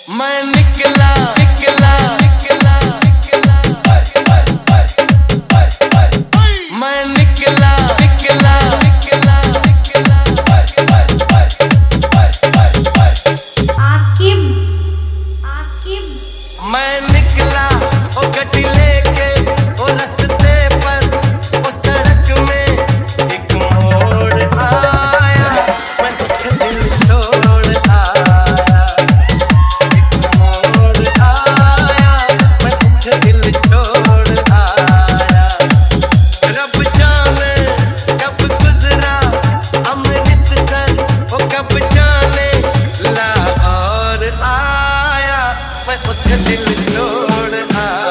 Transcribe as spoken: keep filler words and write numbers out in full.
मैं निकला निकला निकला निकला मैं निकला निकला निकला निकला आकिब आकिब मैं निकला ओ गड्डी लेके ओ रास्ते पर ओ सड़क में एक मोड़ आया मैं दिल छोड़ आया एक मोड़ आया मैं दिल छोड़ आया रब जाने कब गुजरा अमृतसर ओ कब जाने लाहौर आया मैं दिल छोड़ आया।